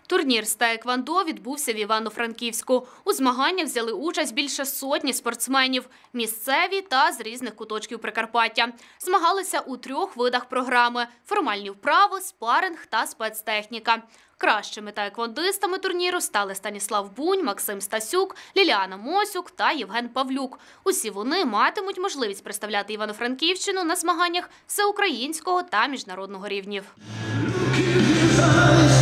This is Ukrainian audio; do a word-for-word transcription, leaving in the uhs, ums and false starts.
Турнір з таеквондо відбувся в Івано-Франківську. У змаганнях взяли участь більше сотні спортсменів – місцеві та з різних куточків Прикарпаття. Змагалися у трьох видах програми – формальні вправи, спаринг та спецтехніка. Кращими таеквондистами турніру стали Станіслав Бунь, Максим Стасюк, Ліліана Мосюк та Євген Павлюк. Усі вони матимуть можливість представляти Івано-Франківщину на змаганнях всеукраїнського та міжнародного рівнів.